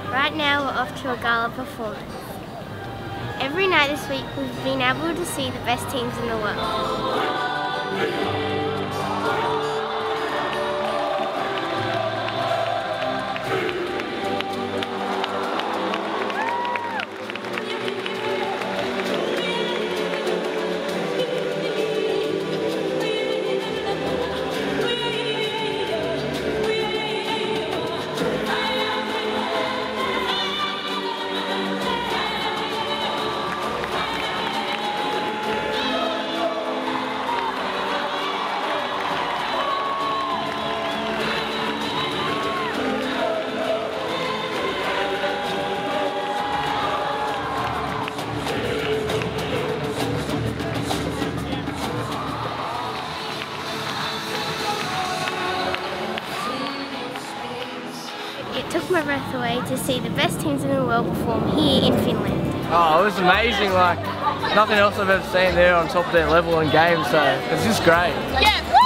Right now we're off to a gala performance. Every night this week we've been able to see the best teams in the world. It took my breath away to see the best teams in the world perform here in Finland. Oh, it was amazing, like nothing else I've ever seen there on top of their level in games, so it's just great. Yeah.